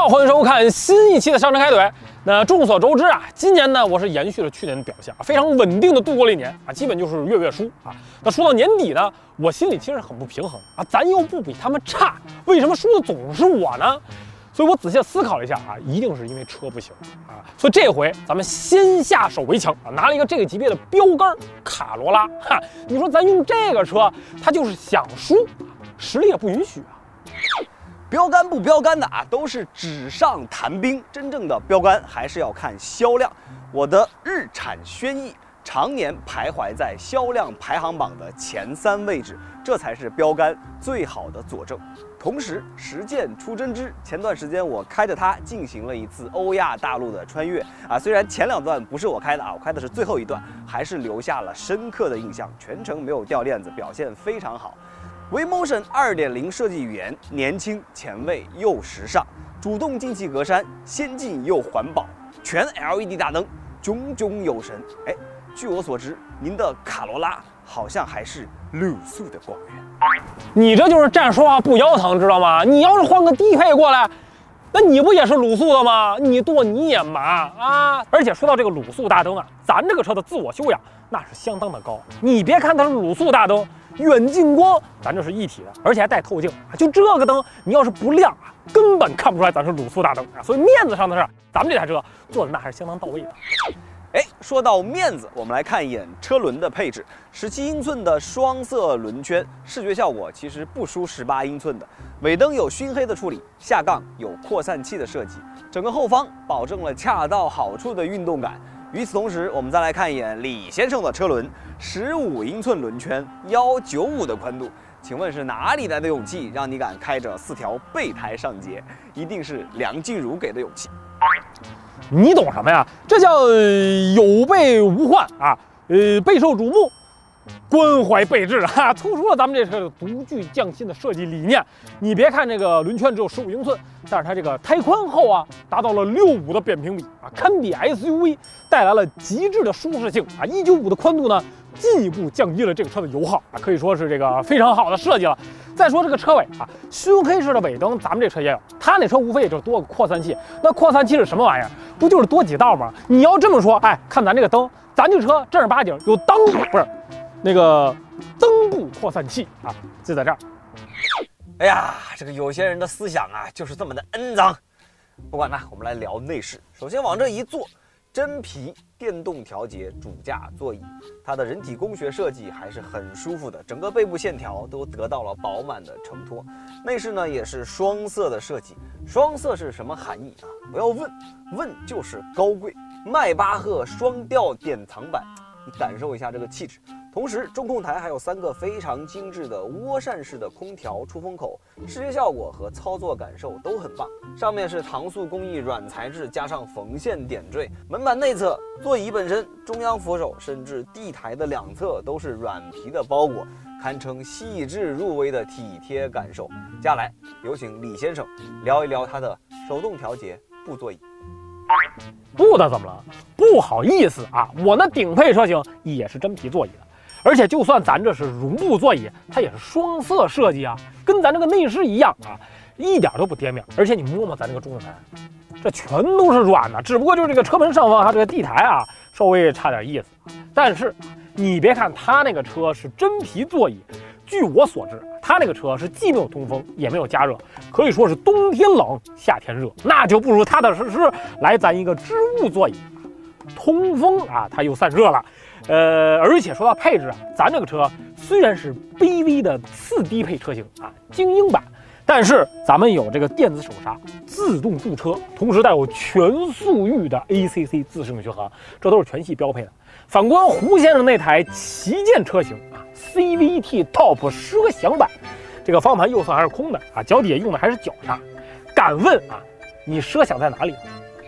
欢迎收看新一期的上车开腿。那众所周知啊，今年呢，我是延续了去年的表现啊，非常稳定的度过了一年啊，基本就是月月输啊。那说到年底呢，我心里其实很不平衡啊，咱又不比他们差，为什么输的总是我呢？所以我仔细思考了一下啊，一定是因为车不行啊。所以这回咱们先下手为强啊，拿了一个这个级别的标杆卡罗拉哈。你说咱用这个车，它就是想输，实力也不允许啊。 标杆不标杆的啊，都是纸上谈兵。真正的标杆还是要看销量。我的日产轩逸常年徘徊在销量排行榜的前3位置，这才是标杆最好的佐证。同时，实践出真知。前段时间我开着它进行了一次欧亚大陆的穿越啊，虽然前2段不是我开的啊，我开的是最后一段，还是留下了深刻的印象，全程没有掉链子，表现非常好。Wemotion 2.0设计语言，年轻、前卫又时尚，主动进气格栅，先进又环保，全 LED 大灯，炯炯有神。哎，据我所知，您的卡罗拉好像还是卤素的光源。 你这就是站说话不腰疼，知道吗？你要是换个低配过来，那你不也是卤素的吗？你剁你也麻啊！而且说到这个卤素大灯啊，咱这个车的自我修养那是相当的高。你别看它是卤素大灯，远近光咱这是一体的，而且还带透镜啊！就这个灯，你要是不亮啊，根本看不出来咱是卤素大灯啊！所以面子上的事儿，咱们这台车做的那还是相当到位的。 哎，说到面子，我们来看一眼车轮的配置。17英寸的双色轮圈，视觉效果其实不输18英寸的。尾灯有熏黑的处理，下杠有扩散器的设计，整个后方保证了恰到好处的运动感。与此同时，我们再来看一眼李先生的车轮，15英寸轮圈，195的宽度。请问是哪里来的勇气，让你敢开着4条备胎上街？一定是梁静茹给的勇气。 你懂什么呀？这叫有备无患啊，备受瞩目，关怀备至啊，突出了咱们这车的独具匠心的设计理念。你别看这个轮圈只有15英寸，但是它这个胎宽厚啊，达到了65的扁平比啊，堪比 SUV， 带来了极致的舒适性啊。195的宽度呢，进一步降低了这个车的油耗啊，可以说是这个非常好的设计了。再说这个车尾啊，熏黑式的尾灯，咱们这车也有，它那车无非也就多个扩散器。那扩散器是什么玩意儿？不就是多几道吗？你要这么说，哎，看咱这个灯，咱这车正儿八经有那个灯部扩散器啊，就在这儿。 哎呀，这个有些人的思想啊，就是这么的肮脏。不管了，我们来聊内饰。首先往这一坐，真皮电动调节主驾座椅，它的人体工学设计还是很舒服的，整个背部线条都得到了饱满的承托。内饰呢也是双色的设计，双色是什么含义啊？不要问，问就是高贵。迈巴赫双调典藏版，你感受一下这个气质。同时，中控台还有3个非常精致的涡扇式的空调出风口，视觉效果和操作感受都很棒。上面是搪塑工艺软材质，加上缝线点缀。门板内侧、座椅本身、中央扶手，甚至地台的2侧都是软皮的包裹，堪称细致入微的体贴感受。接下来，有请李先生聊一聊他的手动调节布座椅。 布的怎么了？不好意思啊，我那顶配车型也是真皮座椅的。而且就算咱这是绒布座椅，它也是双色设计啊，跟咱这个内饰一样啊，一点都不跌面。而且你摸摸咱这个中控台，这全都是软的，只不过就是这个车门上方它这个地台啊稍微差点意思。但是你别看它那个车是真皮座椅，据我所知，它那个车是既没有通风也没有加热，可以说是冬天冷夏天热，那就不如踏踏实实来咱一个织物座椅，通风啊它又散热了。而且说到配置啊，咱这个车虽然是卑微的次低配车型啊，精英版，但是咱们有这个电子手刹、自动驻车，同时带有全速域的 ACC 自适应巡航，这都是全系标配的。反观胡先生那台旗舰车型啊 ，CVT Top 奢享版，这个方向盘右侧还是空的啊，脚底下用的还是脚刹。敢问啊，你奢享在哪里？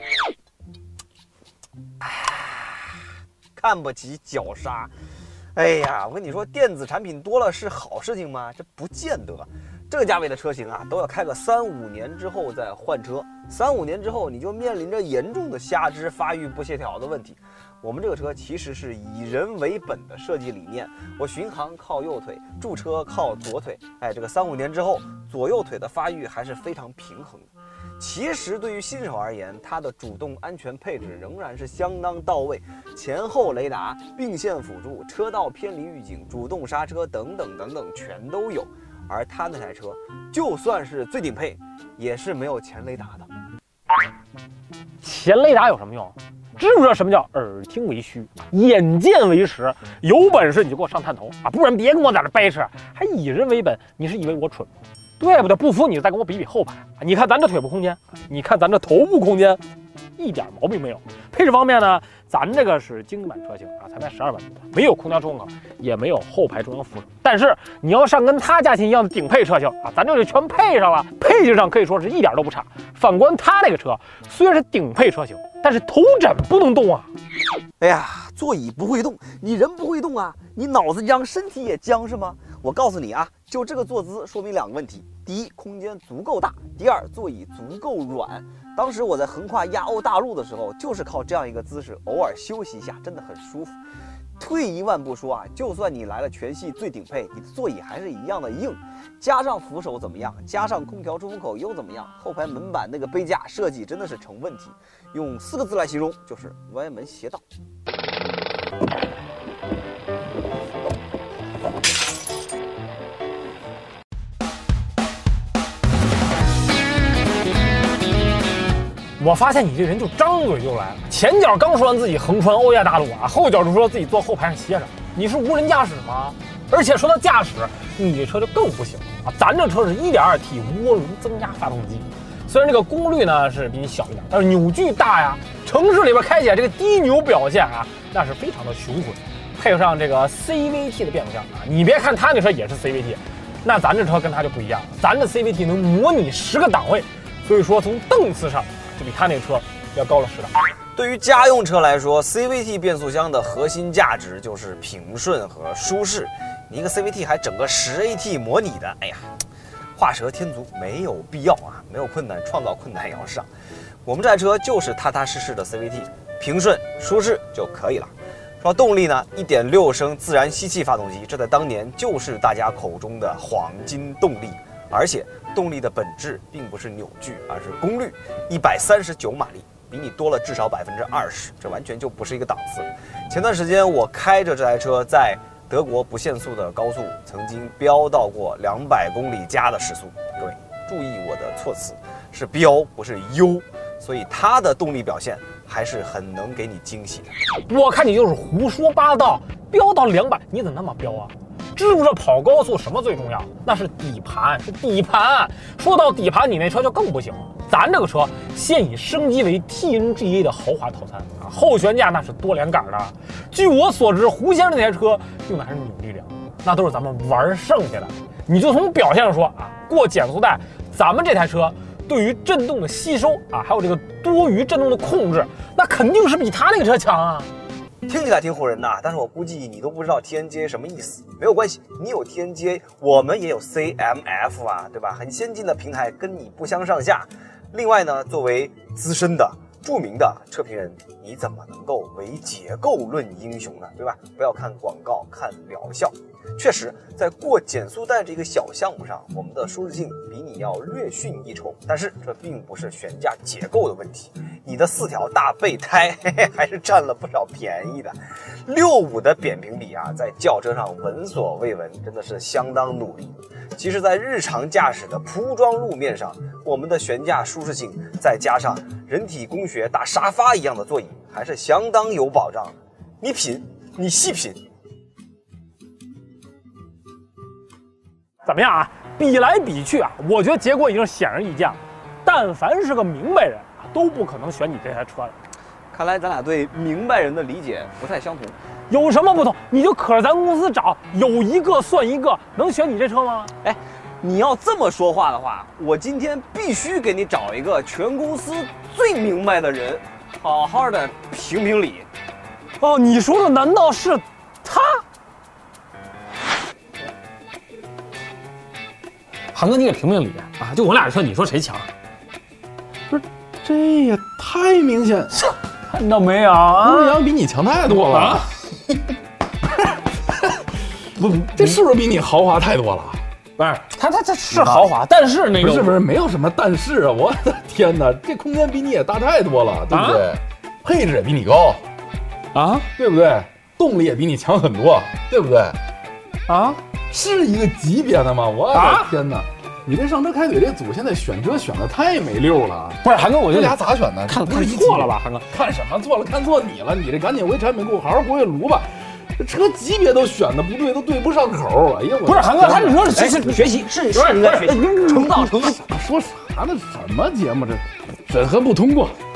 看不起脚刹，哎呀，我跟你说，电子产品多了是好事情吗？这不见得。这个价位的车型啊，都要开个3、5年之后再换车，3、5年之后你就面临着严重的下肢发育不协调的问题。我们这个车其实是以人为本的设计理念，我巡航靠右腿，驻车靠左腿，哎，这个3、5年之后，左右腿的发育还是非常平衡的。 其实对于新手而言，它的主动安全配置仍然是相当到位，前后雷达、并线辅助、车道偏离预警、主动刹车等等等等全都有。而它那台车就算是最顶配，也是没有前雷达的。 前雷达有什么用？知不知道什么叫耳听为虚，眼见为实？有本事你就给我上探头啊，不然别跟我在这掰扯，还以人为本，你是以为我蠢吗？对不对？不服你再跟我比比后排，你看咱这腿部空间，你看咱这头部空间，一点毛病没有。配置方面呢，咱这个是精版车型啊，才卖12万多，没有空调中控，也没有后排中央扶手。但是你要上跟它价钱一样的顶配车型啊，咱这就全配上了，配置上可以说是一点都不差。反观它那个车，虽然是顶配车型，但是头枕不能动啊。 哎呀，座椅不会动，你人不会动啊，你脑子僵，身体也僵是吗？我告诉你啊，就这个坐姿说明2个问题：第一，空间足够大；第二，座椅足够软。当时我在横跨亚欧大陆的时候，就是靠这样一个姿势，偶尔休息一下，真的很舒服。退一万步说啊，就算你来了全系最顶配，你的座椅还是一样的硬。加上扶手怎么样？加上空调出风口又怎么样？后排门板那个杯架设计真的是成问题，用4个字来形容就是歪门邪道。 我发现你这人就张嘴就来，前脚刚说完自己横穿欧亚大陆啊，后脚就说自己坐后排上歇着，你是无人驾驶吗？而且说到驾驶，你这车就更不行啊！咱这车是 1.2T 涡轮增压发动机，虽然这个功率呢是比你小一点，但是扭矩大呀。城市里边开起来这个低扭表现啊，那是非常的雄浑。配合上这个 CVT 的变速箱啊，你别看它那车也是 CVT， 那咱这车跟它就不一样了，咱这 CVT 能模拟10个档位，所以说从档次上就比它那个车要高了10档。 对于家用车来说 ，CVT 变速箱的核心价值就是平顺和舒适。你一个 CVT 还整个10AT 模拟的，哎呀，画蛇添足，没有必要啊！没有困难，创造困难也要上。我们这台车就是踏踏实实的 CVT， 平顺舒适就可以了。说动力呢，1.6升自然吸气发动机，这在当年就是大家口中的黄金动力。而且动力的本质并不是扭矩，而是功率，139马力，比你多了至少20%，这完全就不是一个档次。前段时间我开着这台车在德国不限速的高速，曾经飙到过200公里加的时速。各位注意我的措辞，是飙不是悠，所以它的动力表现还是很能给你惊喜的。 我看你就是胡说八道，飙到200，你怎么那么飙啊？知不知道跑高速什么最重要？那是底盘，是底盘。说到底盘，你那车就更不行了。咱这个车现已升级为 TNGA 的豪华套餐啊，后悬架那是多连杆的。据我所知，胡先生那台车用的还是扭力梁，那都是咱们玩剩下的。你就从表现上说啊，过减速带，咱们这台车对于震动的吸收啊，还有这个多余震动的控制，那肯定是比他那个车强啊。 听起来挺唬人的，但是我估计你都不知道 TNGA 什么意思。没有关系，你有 TNGA， 我们也有 CMF 啊，对吧？很先进的平台，跟你不相上下。另外呢，作为资深的、著名的车评人，你怎么能够唯结构论英雄呢？对吧？不要看广告，看疗效。确实，在过减速带这个小项目上，我们的舒适性比你要略逊一筹。但是这并不是悬架结构的问题，你的4条大备胎还是占了不少便宜的。65的扁平比啊，在轿车上闻所未闻，真的是相当努力。其实，在日常驾驶的铺装路面上，我们的悬架舒适性再加上人体工学大沙发一样的座椅，还是相当有保障的。你品，你细品。 怎么样啊？比来比去啊，我觉得结果已经是显而易见了。但凡是个明白人啊，都不可能选你这台车了。 看来咱俩对明白人的理解不太相同。 有什么不同？你就可着咱公司找，有一个算一个，能选你这车吗？ 哎，你要这么说话的话，我今天必须给你找一个全公司最明白的人，好好的评评理。 哦，你说的难道是他？航哥，你给评评理啊！就我俩车，你说谁强？ 不是，这也太明显， 看到没有啊？ 陆阳比你强太多了。 啊、 不，这是不是比你豪华太多了？ 不是它是豪华，但是那个不是没有什么但是啊！我的天哪，这空间比你也大太多了，对不对？配置也比你高啊， 对不对？动力也比你强很多，对不对？ 啊， 是一个级别的吗？我的天哪！你这上车开腿这组现在选车选的太没溜了。 不是韩哥，我这俩咋选的？ 看错了吧，韩哥？ 看什么错了？看错你了！你这赶紧回产品库好好过月炉吧。这车级别都选的不对，都对不上口。哎呀， 不是韩哥，你说是学习是应该学习，成道成。 说啥呢？什么节目这审核不通过？